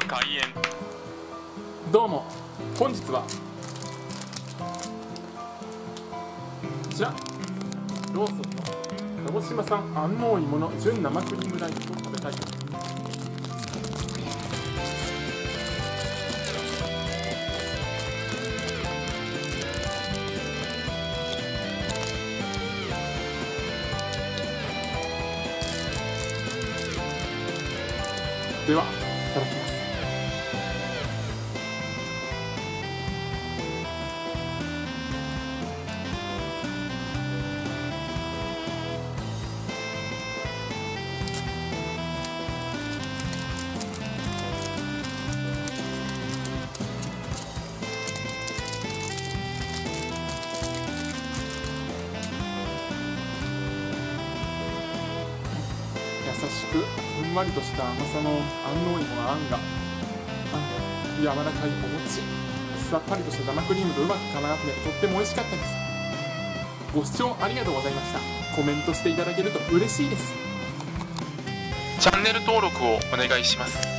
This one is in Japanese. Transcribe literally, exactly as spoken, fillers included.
開演。 どうも、本日はこちらローソンの鹿児島産安納芋の純生クリームライスを食べたいと思います。では、いただきます。優しくふんわりとした甘さの安納芋のあんが、あん柔らかいお餅、さっぱりとした生クリームとうまく絡まってとっても美味しかったです。ご視聴ありがとうございました。コメントしていただけると嬉しいです。 チャンネル登録をお願いします。